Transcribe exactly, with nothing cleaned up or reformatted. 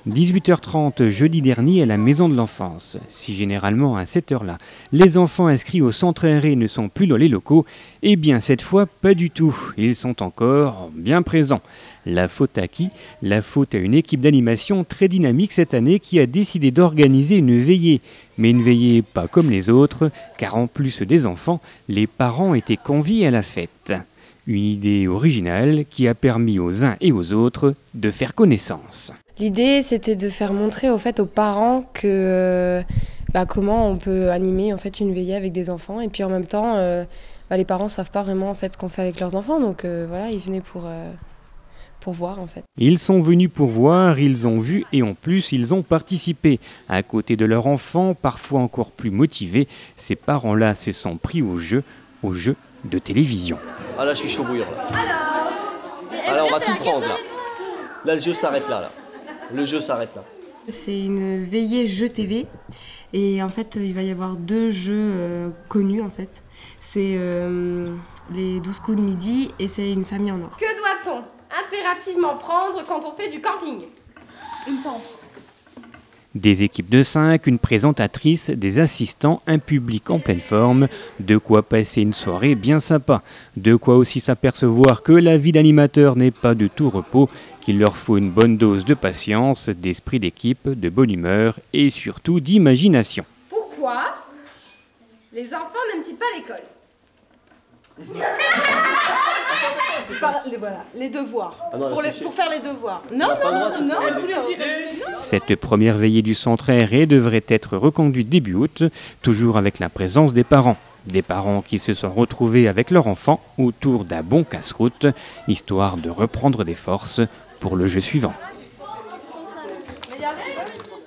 dix-huit heures trente jeudi dernier à la Maison de l'Enfance. Si généralement à cette heure-là, les enfants inscrits au centre aéré ne sont plus dans les locaux, eh bien cette fois pas du tout, ils sont encore bien présents. La faute à qui? La faute à une équipe d'animation très dynamique cette année qui a décidé d'organiser une veillée. Mais une veillée pas comme les autres, car en plus des enfants, les parents étaient conviés à la fête. Une idée originale qui a permis aux uns et aux autres de faire connaissance. L'idée, c'était de faire montrer au fait, aux parents que, bah, comment on peut animer en fait, une veillée avec des enfants. Et puis en même temps, euh, bah, les parents ne savent pas vraiment en fait, ce qu'on fait avec leurs enfants. Donc euh, voilà, ils venaient pour, euh, pour voir en fait. Ils sont venus pour voir, ils ont vu et en plus ils ont participé. À côté de leur enfant, parfois encore plus motivés, ces parents-là se sont pris au jeu, au jeu de télévision. Ah là, je suis chaud bouillant. Là. Alors, Alors on va tout prendre là. Là, le jeu s'arrête là, là. Le jeu s'arrête là. C'est une veillée jeux T V et en fait il va y avoir deux jeux euh, connus en fait. C'est euh, les douze coups de midi et c'est une famille en or. Que doit-on impérativement prendre quand on fait du camping? Une tente. Des équipes de cinq, une présentatrice, des assistants, un public en pleine forme, de quoi passer une soirée bien sympa. De quoi aussi s'apercevoir que la vie d'animateur n'est pas de tout repos, qu'il leur faut une bonne dose de patience, d'esprit d'équipe, de bonne humeur et surtout d'imagination. Pourquoi les enfants n'aiment-ils pas l'école? Par, les, voilà, les devoirs, ah non, pour, les, pour faire les devoirs. Non, non, non, non, non, elle voulait dire. Cette première veillée du centre aéré devrait être reconduite début août, toujours avec la présence des parents. Des parents qui se sont retrouvés avec leur enfant autour d'un bon casse-croûte, histoire de reprendre des forces pour le jeu suivant.